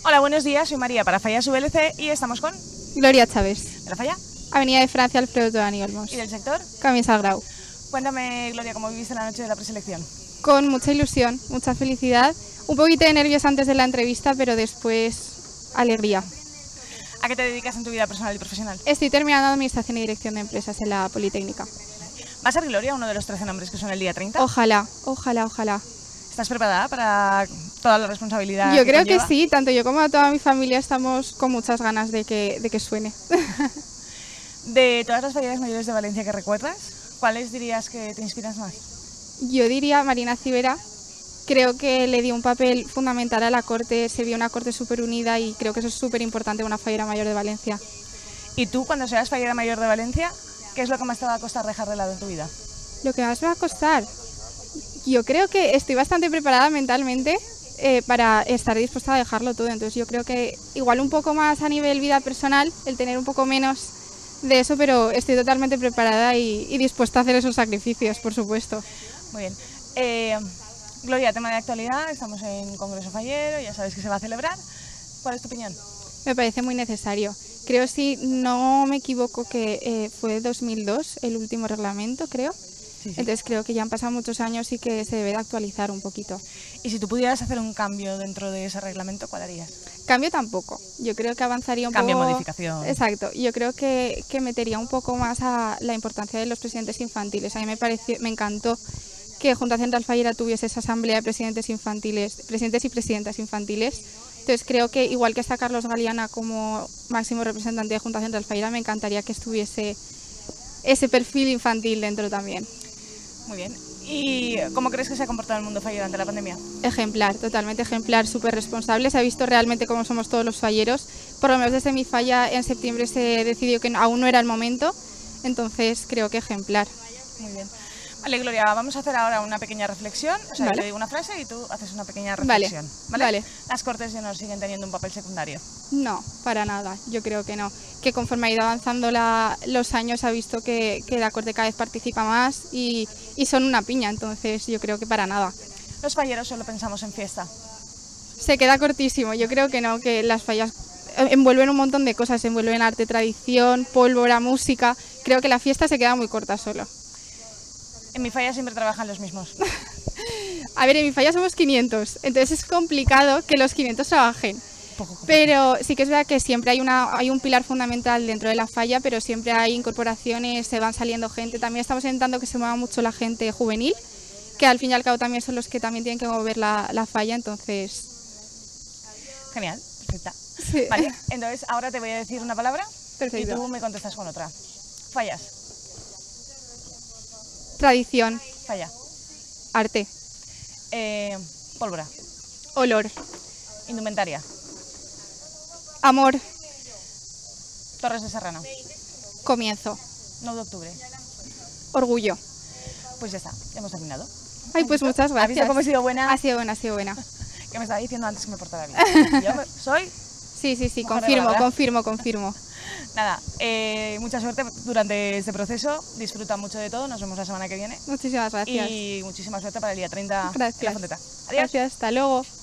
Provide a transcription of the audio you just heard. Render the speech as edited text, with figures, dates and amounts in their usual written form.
Hola, buenos días, soy María para Fallas VLC y estamos con... Gloria Chávez. ¿De la Falla? Avenida de Francia, Alfredo Dani Olmos. ¿Y del sector? Camins Grau. Cuéntame, Gloria, ¿cómo viviste la noche de la preselección? Con mucha ilusión, mucha felicidad, un poquito de nervios antes de la entrevista, pero después alegría. ¿A qué te dedicas en tu vida personal y profesional? Estoy terminando Administración y Dirección de Empresas en la Politécnica. ¿Va a ser Gloria uno de los 13 nombres que son el día 30? Ojalá, ojalá, ojalá. ¿Estás preparada para toda la responsabilidad? Yo creo conlleva? que sí, tanto yo como toda mi familia estamos con muchas ganas de que suene. De todas las falleras mayores de Valencia que recuerdas, ¿cuáles dirías que te inspiras más? Yo diría Marina Civera. Creo que le dio un papel fundamental a la corte, se vio una corte súper unida y creo que eso es súper importante en una fallera mayor de Valencia. ¿Y tú, cuando seas fallera mayor de Valencia, qué es lo que más te va a costar dejar de lado en tu vida? Lo que más me va a costar, yo creo que estoy bastante preparada mentalmente para estar dispuesta a dejarlo todo, entonces yo creo que igual un poco más a nivel vida personal, el tener un poco menos de eso, pero estoy totalmente preparada y dispuesta a hacer esos sacrificios, por supuesto. Muy bien. Gloria, tema de actualidad, estamos en Congreso Fallero, ya sabes que se va a celebrar. ¿Cuál es tu opinión? Me parece muy necesario. Creo, si no me equivoco, que fue 2002 el último reglamento, creo. Sí. Entonces creo que ya han pasado muchos años y que se debe de actualizar un poquito. Y si tú pudieras hacer un cambio dentro de ese reglamento, ¿cuál harías? Cambio tampoco. Yo creo que avanzaría un Cambio, poco... modificación. Exacto. Yo creo que metería un poco más a la importancia de los presidentes infantiles. A mí me encantó que Junta Central Fallera tuviese esa asamblea de presidentes infantiles, presidentes y presidentas infantiles. Entonces creo que, igual que está Carlos Galeana como máximo representante de Junta Central Fallera, me encantaría que estuviese ese perfil infantil dentro también. Muy bien. ¿Y cómo crees que se ha comportado el mundo fallero ante la pandemia? Ejemplar, totalmente ejemplar, súper responsable. Se ha visto realmente cómo somos todos los falleros. Por lo menos desde mi falla en septiembre se decidió que aún no era el momento, entonces creo que ejemplar. Muy bien. Vale, Gloria, vamos a hacer ahora una pequeña reflexión. O sea, vale. Yo te digo una frase y tú haces una pequeña reflexión. Vale. ¿Las cortes ya no siguen teniendo un papel secundario? No, para nada, yo creo que no. Que conforme ha ido avanzando los años ha visto que la corte cada vez participa más y son una piña, entonces yo creo que para nada. Los falleros solo pensamos en fiesta. Se queda cortísimo, yo creo que no, que las fallas envuelven un montón de cosas, envuelven arte, tradición, pólvora, música. Creo que la fiesta se queda muy corta solo. En mi falla siempre trabajan los mismos. A ver, en mi falla somos 500, entonces es complicado que los 500 trabajen. Pero sí que es verdad que siempre hay un pilar fundamental dentro de la falla, pero siempre hay incorporaciones, se van saliendo gente. También estamos intentando que se mueva mucho la gente juvenil, que al fin y al cabo también son los que también tienen que mover la falla, entonces... Genial, perfecta. Sí. Vale, entonces ahora te voy a decir una palabra. Perfecto. Y tú me contestas con otra. Fallas. Tradición. Falla. Arte. Pólvora. Olor. Indumentaria. Amor. Torres de Serrano. Comienzo. 9 de octubre. Orgullo. Pues ya está, ya hemos terminado. Ay, pues muchas ¿Has gracias. visto cómo he sido buena? Ha sido buena, ha sido buena. Que me estaba diciendo antes que me portara bien. Yo soy... Sí, mujer de verdad. confirmo. Nada, mucha suerte durante este proceso, disfruta mucho de todo, nos vemos la semana que viene. Muchísimas gracias. Y muchísima suerte para el día 30 Gracias. en la Fonteta. Adiós. Gracias, hasta luego.